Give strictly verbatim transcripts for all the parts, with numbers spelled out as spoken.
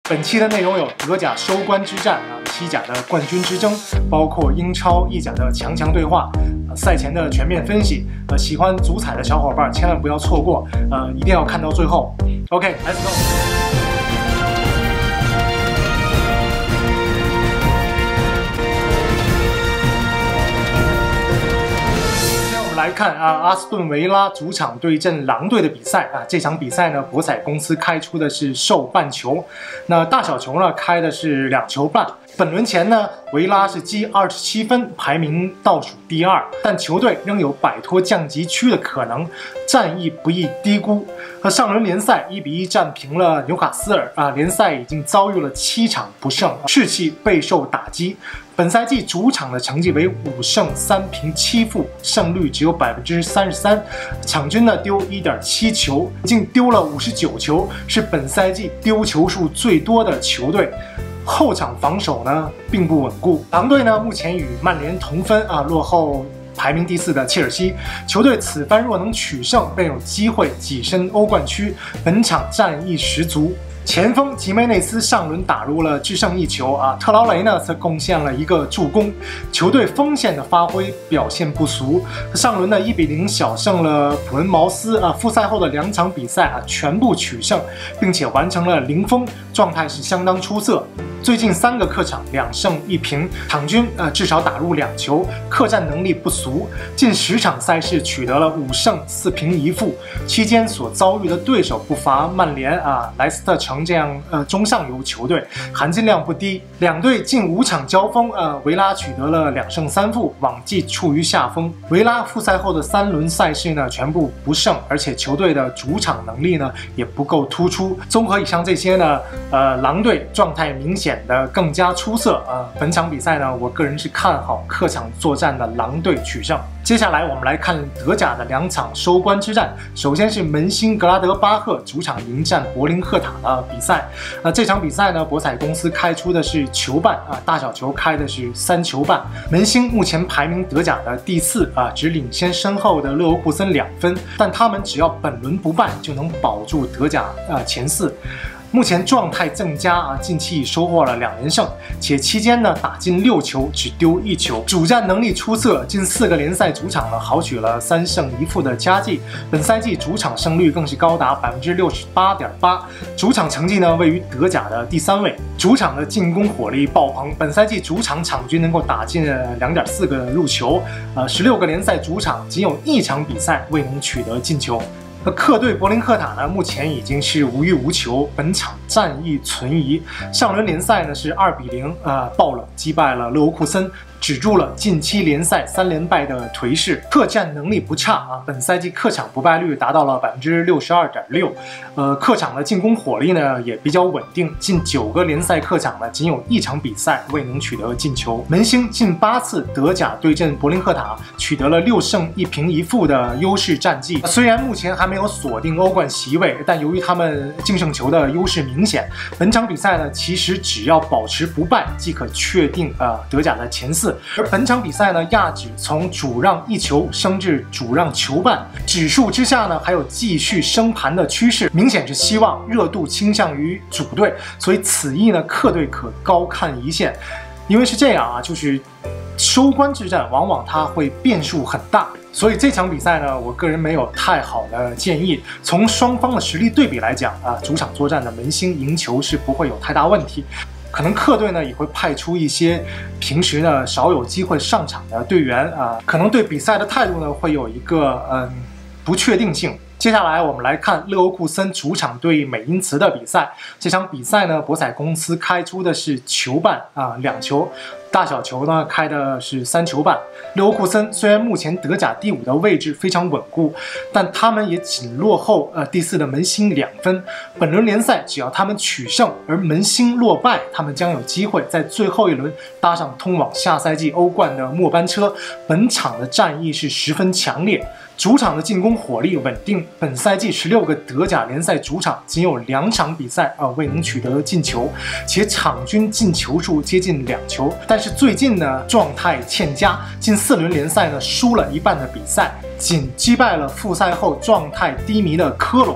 本期的内容有德甲收官之战啊，西甲的冠军之争，包括英超、意甲的强强对话，呃，赛前的全面分析。呃，喜欢足彩的小伙伴千万不要错过，呃，一定要看到最后。OK，let's go。 来看啊，阿斯顿维拉主场对阵狼队的比赛啊，这场比赛呢，博彩公司开出的是受半球，那大小球呢开的是两球半。本轮前呢，维拉是积二十七分，排名倒数第二，但球队仍有摆脱降级区的可能，战意不易低估。和上轮联赛一比一战平了纽卡斯尔啊，联赛已经遭遇了七场不胜，士气备受打击。 本赛季主场的成绩为五胜三平七负，胜率只有百分之三十三，场均呢丢 一点七球，竟丢了五十九球，是本赛季丢球数最多的球队。后场防守呢并不稳固，狼队呢目前与曼联同分啊，落后排名第四的切尔西。球队此番若能取胜，便有机会跻身欧冠区。本场战意十足。 前锋吉梅内斯上轮打入了制胜一球啊，特劳雷呢则贡献了一个助攻，球队锋线的发挥表现不俗。上轮呢一比零小胜了普恩茅斯啊，复赛后的两场比赛啊全部取胜，并且完成了零封，状态是相当出色。最近三个客场两胜一平，场均呃至少打入两球，客战能力不俗。近十场赛事取得了五胜四平一负，期间所遭遇的对手不乏曼联啊、莱斯特城 这样呃中上游球队，含金量不低。两队近五场交锋，呃，维拉取得了两胜三负，往绩处于下风。维拉复赛后的三轮赛事呢，全部不胜，而且球队的主场能力呢也不够突出。综合以上这些呢，呃，狼队状态明显的更加出色。呃，本场比赛呢，我个人是看好客场作战的狼队取胜。 接下来我们来看德甲的两场收官之战。首先是门兴格拉德巴赫主场迎战柏林赫塔的比赛。那、呃、这场比赛呢，博彩公司开出的是球半啊，大小球开的是三球半。门兴目前排名德甲的第四啊，只领先身后的勒沃库森两分，但他们只要本轮不败就能保住德甲啊前四。 目前状态增加啊，近期已收获了两连胜，且期间呢打进六球，只丢一球，主战能力出色，近四个联赛主场呢豪取了三胜一负的佳绩。本赛季主场胜率更是高达百分之六十八点八，主场成绩呢位于德甲的第三位，主场的进攻火力爆棚。本赛季主场场均能够打进两点四个入球，呃，十六个联赛主场仅有一场比赛未能取得进球。 那客队柏林赫塔呢，目前已经是无欲无求，本场战意存疑。上轮联赛呢是二比零呃爆冷击败了勒沃库森，止住了近期联赛三连败的颓势。客战能力不差啊，本赛季客场不败率达到了百分之六十二点六，呃，客场的进攻火力呢也比较稳定，近九个联赛客场呢仅有一场比赛未能取得进球。门兴近八次德甲对阵柏林赫塔，取得了六胜一平一负的优势战绩。虽然目前还没 没有锁定欧冠席位，但由于他们净胜球的优势明显，本场比赛呢，其实只要保持不败即可确定呃德甲的前四。而本场比赛呢，亚指从主让一球升至主让球半，指数之下呢还有继续升盘的趋势，明显是希望热度倾向于主队，所以此役呢客队可高看一线，因为是这样啊，就是收官之战往往它会变数很大。 所以这场比赛呢，我个人没有太好的建议。从双方的实力对比来讲啊，主场作战的门兴赢球是不会有太大问题。可能客队呢也会派出一些平时呢少有机会上场的队员啊，可能对比赛的态度呢会有一个嗯不确定性。 接下来我们来看勒沃库森主场对美因茨的比赛。这场比赛呢，博彩公司开出的是球半啊，两球，大小球呢开的是三球半。勒沃库森虽然目前德甲第五的位置非常稳固，但他们也仅落后呃第四的门兴两分。本轮联赛只要他们取胜，而门兴落败，他们将有机会在最后一轮搭上通往下赛季欧冠的末班车。本场的战意是十分强烈。 主场的进攻火力稳定，本赛季十六个德甲联赛主场仅有两场比赛啊、呃、未能取得进球，且场均进球数接近两球。但是最近呢状态欠佳，近四轮联赛呢输了一半的比赛，仅击败了复赛后状态低迷的科隆。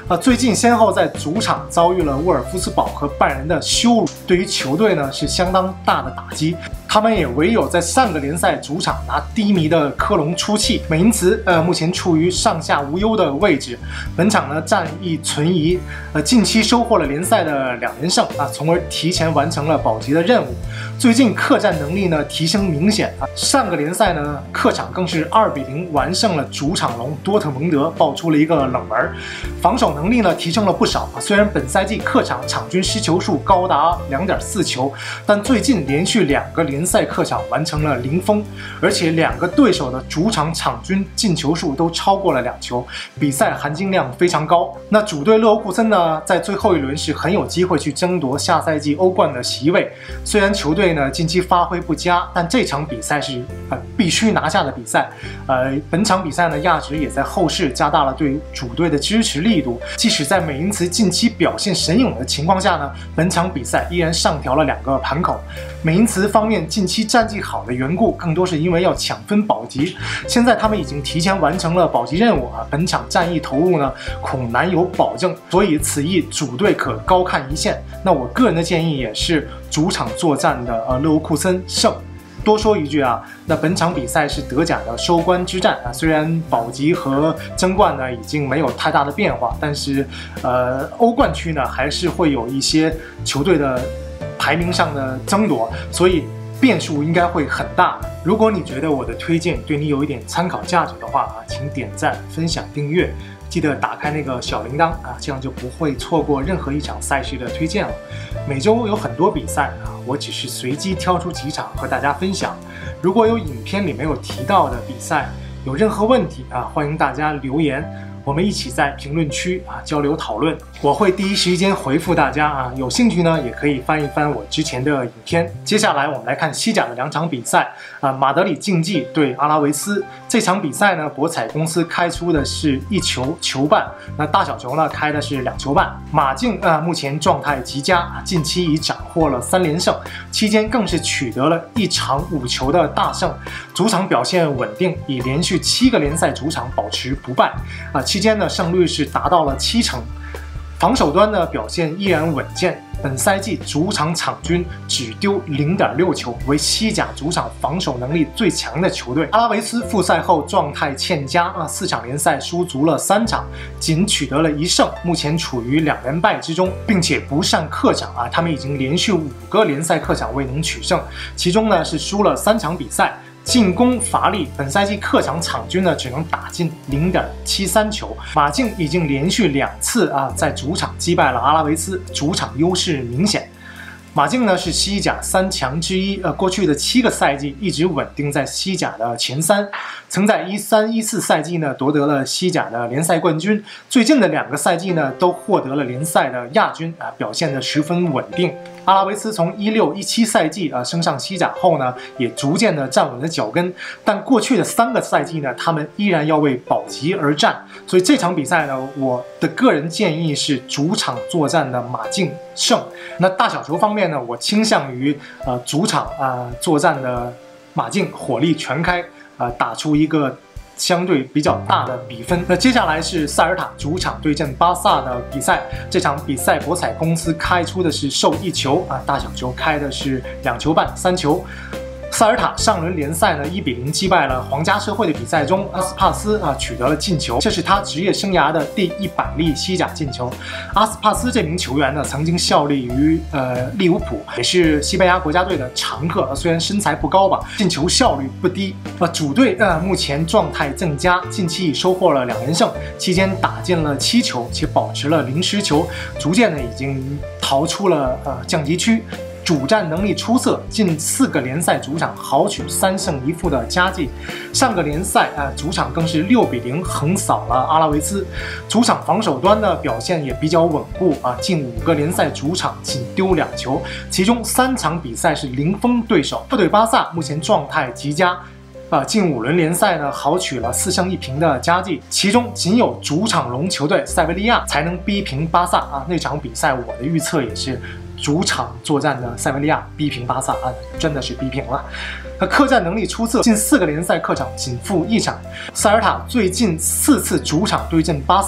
呃，最近先后在主场遭遇了沃尔夫斯堡和拜仁的羞辱，对于球队呢是相当大的打击。他们也唯有在上个联赛主场拿低迷的科隆出气。美因茨呃目前处于上下无忧的位置，本场呢战意存疑，呃近期收获了联赛的两连胜啊，从而提前完成了保级的任务。最近客战能力呢提升明显啊，上个联赛呢客场更是二比零完胜了主场龙多特蒙德，爆出了一个冷门。防守能力呢提升了不少啊，虽然本赛季客场场均失球数高达 两点四球，但最近连续两个联赛客场完成了零封，而且两个对手的主场场均进球数都超过了两球，比赛含金量非常高。那主队勒沃库森呢在最后一轮是很有机会去争夺下赛季欧冠的席位，虽然球队呢近期发挥不佳，但这场比赛是呃必须拿下的比赛。呃，本场比赛呢，亚职也在后市加大了对主队的支持力度。即使在美因茨近期表现神勇的情况下呢，本场比赛依然上调了两个盘口。美因茨方面近期战绩好的缘故，更多是因为要抢分保级。现在他们已经提前完成了保级任务啊，本场战役投入呢恐难有保证，所以此役主队可高看一线。那我个人的建议也是主场作战的呃勒沃库森胜。多说一句啊，那本场比赛是德甲的收官之战啊，虽然保级和争冠呢已经没有太大的变化，但是呃欧冠区呢还是会有一些球队的排名上的争夺，所以变数应该会很大。如果你觉得我的推荐对你有一点参考价值的话啊，请点赞、分享、订阅。记得打开那个小铃铛啊，这样就不会错过任何一场赛事的推荐了。每周有很多比赛啊，我只是随机挑出几场和大家分享。如果有影片里没有提到的比赛，有任何问题啊，欢迎大家留言，我们一起在评论区啊交流讨论，我会第一时间回复大家啊。有兴趣呢，也可以翻一翻我之前的影片。接下来我们来看西甲的两场比赛啊，马德里竞技对阿拉维斯。这场比赛呢，博彩公司开出的是一球球半，那大小球呢开的是两球半。马竞啊，目前状态极佳，近期已斩获了三连胜，期间更是取得了一场五球的大胜，主场表现稳定，已连续七个联赛主场保持不败啊。期间呢，胜率是达到了七成。防守端呢表现依然稳健，本赛季主场场均只丢 零点六球，为西甲主场防守能力最强的球队。阿拉维斯复赛后状态欠佳啊，四场联赛输足了三场，仅取得了一胜，目前处于两连败之中，并且不善客场啊，他们已经连续五个联赛客场未能取胜，其中呢是输了三场比赛。进攻乏力，本赛季客场场均呢只能打进 零点七三球。马竞已经连续两次啊在主场击败了阿拉维斯，主场优势明显。马竞呢是西甲三强之一，呃，过去的七个赛季一直稳定在西甲的前三，曾在一三一四赛季呢夺得了西甲的联赛冠军，最近的两个赛季呢都获得了联赛的亚军啊，表现得十分稳定。阿拉维斯从一六一七赛季啊升上西甲后呢，也逐渐的站稳了脚跟，但过去的三个赛季呢，他们依然要为保级而战，所以这场比赛呢，我的个人建议是主场作战的马竞胜。那大小球方面呢，我倾向于呃主场啊、呃、作战的马竞火力全开啊、呃、打出一个相对比较大的比分。那接下来是塞尔塔主场对阵巴萨的比赛，这场比赛博彩公司开出的是受一球啊，大小球开的是两球半、三球。塞尔塔上轮联赛呢一比零击败了皇家社会的比赛中，阿斯帕斯啊取得了进球，这是他职业生涯的第一百粒西甲进球。阿斯帕斯这名球员呢曾经效力于呃利物浦，也是西班牙国家队的常客，虽然身材不高吧，进球效率不低。呃，主队呃目前状态正佳，近期已收获了两连胜，期间打进了七球，且保持了零失球，逐渐呢已经逃出了呃降级区。主战能力出色，近四个联赛主场豪取三胜一负的佳绩。上个联赛啊、呃，主场更是六比零横扫了阿拉维斯。主场防守端的表现也比较稳固啊，近五个联赛主场仅丢两球，其中三场比赛是零封对手。客队巴萨目前状态极佳。啊，近五轮联赛呢，豪取了四胜一平的佳绩，其中仅有主场龙球队塞维利亚才能逼平巴萨啊。那场比赛我的预测也是主场作战的塞维利亚逼平巴萨啊，真的是逼平了。他客战能力出色，近四个联赛客场仅负一场。塞尔塔最近四次主场对阵巴萨，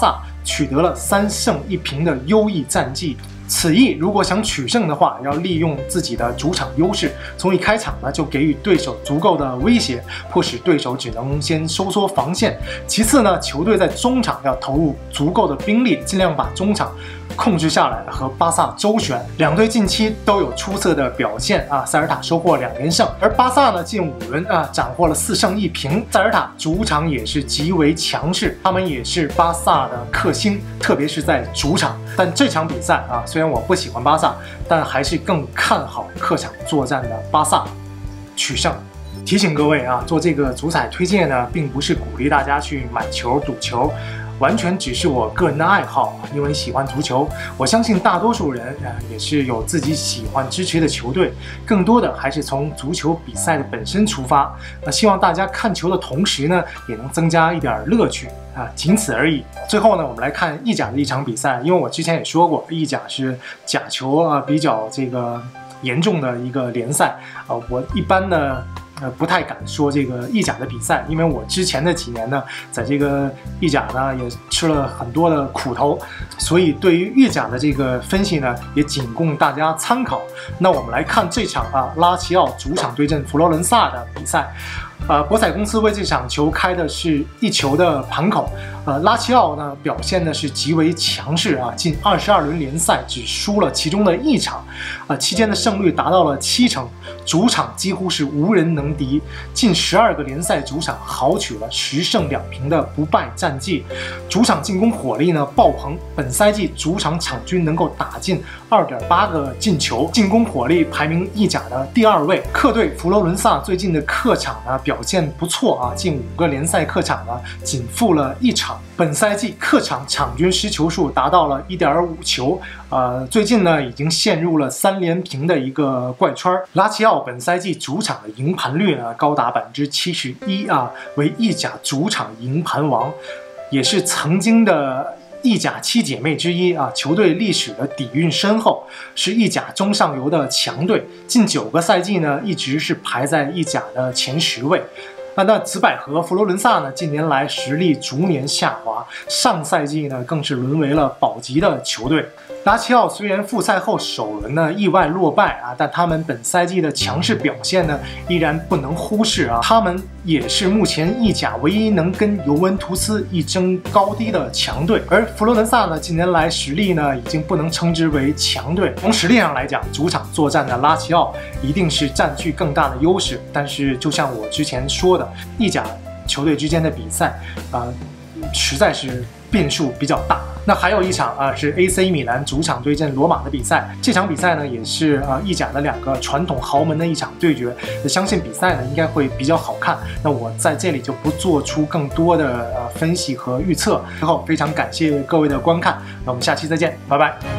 取得了三胜一平的优异战绩。此役如果想取胜的话，要利用自己的主场优势，从一开场呢就给予对手足够的威胁，迫使对手只能先收缩防线。其次呢，球队在中场要投入足够的兵力，尽量把中场控制下来，和巴萨周旋。两队近期都有出色的表现啊，塞尔塔收获两连胜，而巴萨呢近五轮啊斩获了四胜一平。塞尔塔主场也是极为强势，他们也是巴萨的克星，特别是在主场。但这场比赛啊，虽然我不喜欢巴萨，但还是更看好客场作战的巴萨取胜。提醒各位啊，做这个足彩推荐呢，并不是鼓励大家去买球赌球。完全只是我个人的爱好，因为喜欢足球，我相信大多数人呃也是有自己喜欢支持的球队，更多的还是从足球比赛的本身出发。那希望大家看球的同时呢，也能增加一点乐趣啊，仅此而已。最后呢，我们来看意甲的一场比赛，因为我之前也说过，意甲是假球啊比较这个严重的一个联赛啊，我一般呢。呃，不太敢说这个意甲的比赛，因为我之前的几年呢，在这个意甲呢也吃了很多的苦头，所以对于意甲的这个分析呢，也仅供大家参考。那我们来看这场啊，拉齐奥主场对阵佛罗伦萨的比赛。呃，博彩公司为这场球开的是一球的盘口。呃，拉齐奥呢表现的是极为强势啊，近二十二轮联赛只输了其中的一场，呃，期间的胜率达到了七成，主场几乎是无人能敌，近十二个联赛主场豪取了十胜两平的不败战绩，主场进攻火力呢爆棚，本赛季主场场均能够打进二点八个进球，进攻火力排名意甲的第二位。客队佛罗伦萨最近的客场呢表现不错啊，近五个联赛客场呢仅负了一场。本赛季客场场均失球数达到了 一点五球，呃，最近呢已经陷入了三连平的一个怪圈。拉齐奥本赛季主场的赢盘率呢高达百分之七十一啊，为意甲主场赢盘王，也是曾经的意甲七姐妹之一啊，球队历史的底蕴深厚，是意甲中上游的强队，近九个赛季呢一直是排在意甲的前十位。啊，那紫百合佛罗伦萨呢，近年来实力逐年下滑，上赛季呢更是沦为了保级的球队。拉齐奥虽然复赛后首轮呢意外落败啊，但他们本赛季的强势表现呢依然不能忽视啊。他们也是目前意甲唯一能跟尤文图斯一争高低的强队。而佛罗伦萨呢，近年来实力呢已经不能称之为强队。从实力上来讲，主场作战的拉齐奥一定是占据更大的优势。但是就像我之前说的，意甲球队之间的比赛啊、呃，实在是变数比较大。那还有一场啊，是 A C 米兰主场对阵罗马的比赛。这场比赛呢，也是啊意甲的两个传统豪门的一场对决。相信比赛呢应该会比较好看。那我在这里就不做出更多的呃分析和预测。最后非常感谢各位的观看，那我们下期再见，拜拜。